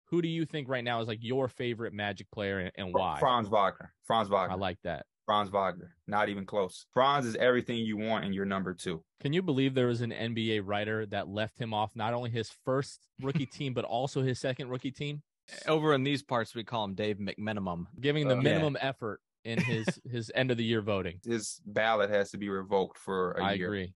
who do you think right now is like your favorite Magic player and why? Franz Wagner. Franz I Wagner. like that. Franz Wagner. Not even close. Franz is everything you want in your number two. Can you believe there was an NBA writer that left him off not only his first rookie team, but also his second rookie team? Over in these parts, we call him Dave McMinimum. Giving the minimum effort in his end of the year voting. His ballot has to be revoked for a year. I agree.